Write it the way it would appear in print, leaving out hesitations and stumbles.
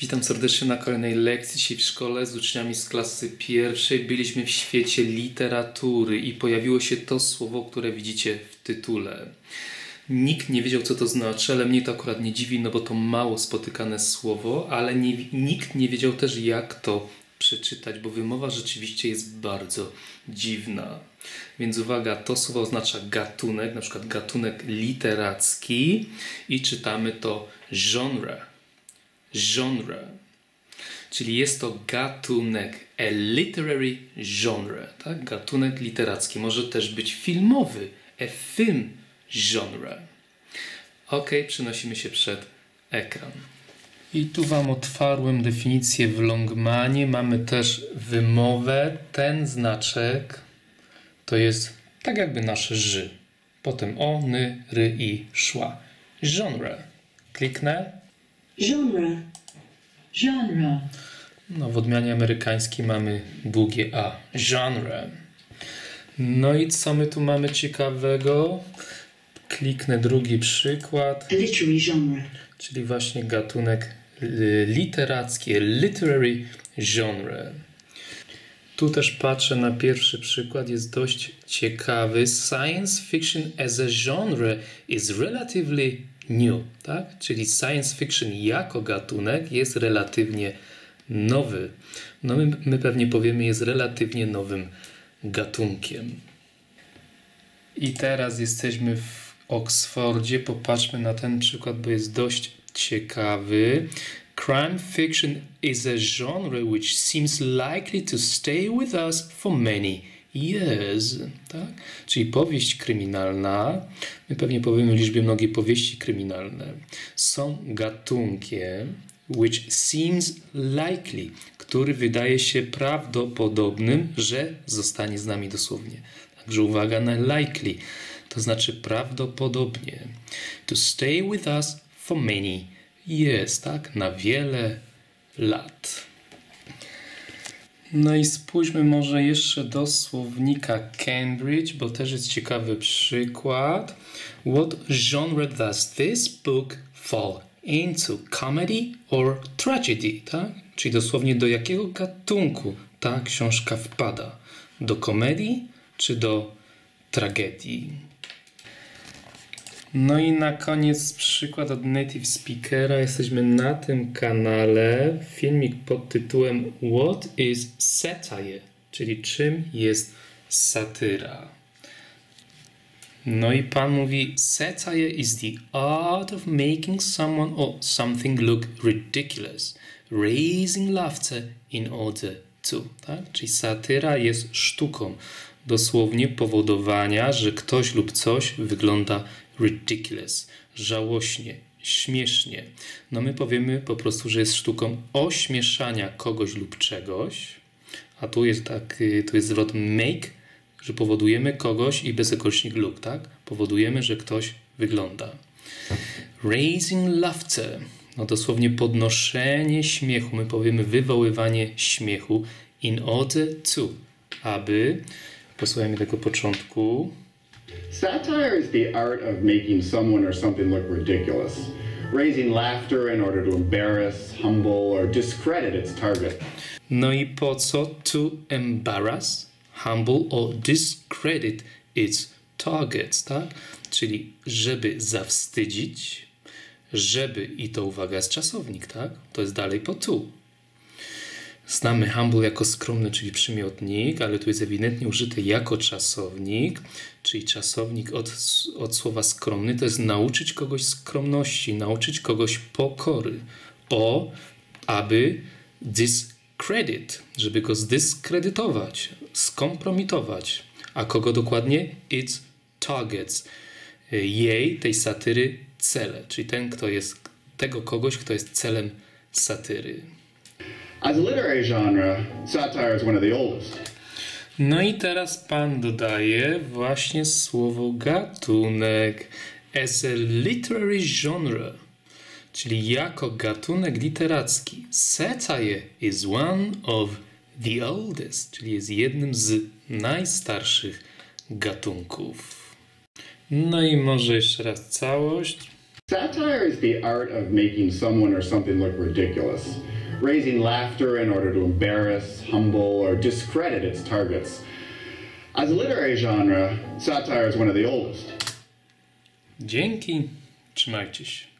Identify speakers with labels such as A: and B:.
A: Witam serdecznie na kolejnej lekcji. Dzisiaj w szkole z uczniami z klasy pierwszej byliśmy w świecie literatury i pojawiło się to słowo, które widzicie w tytule. Nikt nie wiedział, co to znaczy, ale mnie to akurat nie dziwi, no bo to mało spotykane słowo, ale nikt nie wiedział też, jak to przeczytać, bo wymowa rzeczywiście jest bardzo dziwna. Więc uwaga, to słowo oznacza gatunek, na przykład gatunek literacki i czytamy to genre. Genre, czyli jest to gatunek, a literary genre, tak? Gatunek literacki, może też być filmowy, a film genre. Ok, przenosimy się przed ekran. I tu Wam otwarłem definicję w Longmanie, mamy też wymowę, ten znaczek to jest tak jakby nasze ży, potem o, ny, ry i szła. Genre, kliknę.
B: Genre. Genre.
A: No, w odmianie amerykańskiej mamy długie A. Genre. No i co my tu mamy ciekawego? Kliknę drugi przykład.
B: Literary genre.
A: Czyli właśnie gatunek literacki, literary genre. Tu też patrzę na pierwszy przykład, jest dość ciekawy. Science fiction as a genre is relatively new, tak? Czyli science fiction jako gatunek jest relatywnie nowy. No my pewnie powiemy, jest relatywnie nowym gatunkiem. I teraz jesteśmy w Oksfordzie. Popatrzmy na ten przykład, bo jest dość ciekawy. Crime fiction is a genre which seems likely to stay with us for many years. Tak? Czyli powieść kryminalna, my pewnie powiemy liczbie mnogiej powieści kryminalne, są gatunkiem which seems likely, który wydaje się prawdopodobnym, że zostanie z nami dosłownie. Także uwaga na likely, to znaczy prawdopodobnie. To stay with us for many years, tak? Na wiele lat. No i spójrzmy może jeszcze do słownika Cambridge, bo też jest ciekawy przykład. What genre does this book fall into? Comedy or tragedy? Tak? Czyli dosłownie do jakiego gatunku ta książka wpada? Do komedii czy do tragedii? No i na koniec przykład od native speakera. Jesteśmy na tym kanale. Filmik pod tytułem What is satire? Czyli czym jest satyra? No i pan mówi satire is the art of making someone or something look ridiculous, raising laughter in order to. Tak? Czyli satyra jest sztuką dosłownie powodowania, że ktoś lub coś wygląda ridiculous, żałośnie, śmiesznie. No my powiemy po prostu, że jest sztuką ośmieszania kogoś lub czegoś, a tu jest zwrot make, że powodujemy kogoś i bezzakośnik look, tak? Powodujemy, że ktoś wygląda. Raising laughter, no dosłownie podnoszenie śmiechu, my powiemy wywoływanie śmiechu in order to, aby, posłuchajmy tego początku.
C: Satire is the art of making someone or something look ridiculous, raising laughter in order to embarrass, humble, or discredit its target.
A: No i po co? To embarrass, humble, or discredit its targets, tak? Czyli żeby zawstydzić, żeby, i to uwaga, jest czasownik, tak? To jest dalej po to. Znamy humble jako skromny, czyli przymiotnik, ale tu jest ewidentnie użyty jako czasownik, czyli czasownik od słowa skromny, to jest nauczyć kogoś skromności, nauczyć kogoś pokory. O, aby discredit, żeby go zdyskredytować, skompromitować. A kogo dokładnie? Its targets. Jej, tej satyry, cele, czyli tego kogoś, kto jest celem satyry.
C: As a literary genre, satire is one of the oldest.
A: No i teraz pan dodaje właśnie słowo gatunek. As a literary genre, czyli jako gatunek literacki. Satire is one of the oldest, czyli jest jednym z najstarszych gatunków. No i może jeszcze raz całość.
C: Satire is the art of making someone or something look ridiculous, raising laughter in order to embarrass, humble, or discredit its targets. As a literary genre, satire is one of the oldest.
A: Dzięki, trzymajcie się.